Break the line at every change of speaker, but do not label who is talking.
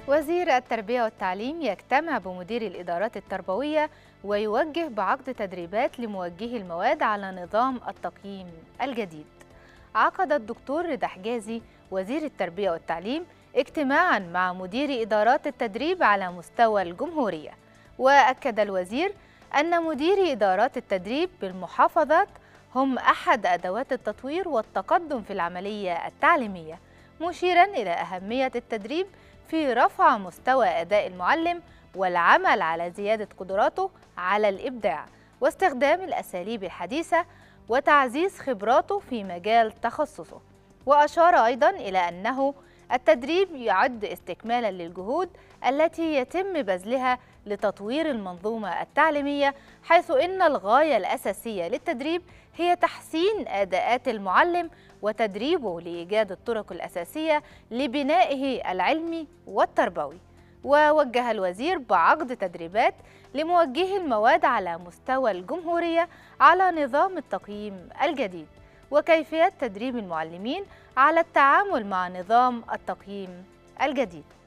وزير التربية والتعليم يجتمع بمدير الإدارات التربوية ويوجه بعقد تدريبات لموجهي المواد على نظام التقييم الجديد. عقد الدكتور رضا حجازي وزير التربية والتعليم اجتماعاً مع مدير إدارات التدريب على مستوى الجمهورية، وأكد الوزير أن مديري إدارات التدريب بالمحافظات هم أحد أدوات التطوير والتقدم في العملية التعليمية، مشيراً إلى أهمية التدريب في رفع مستوى أداء المعلم والعمل على زيادة قدراته على الإبداع واستخدام الأساليب الحديثة وتعزيز خبراته في مجال تخصصه. وأشار أيضاً إلى أنه التدريب يعد استكمالاً للجهود التي يتم بذلها لتطوير المنظومة التعليمية، حيث إن الغاية الأساسية للتدريب هي تحسين أداءات المعلم وتدريبه لإيجاد الطرق الأساسية لبنائه العلمي والتربوي. ووجه الوزير بعقد تدريبات لموجهي المواد على مستوى الجمهورية على نظام التقييم الجديد وكيفية تدريب المعلمين على التعامل مع نظام التقييم الجديد.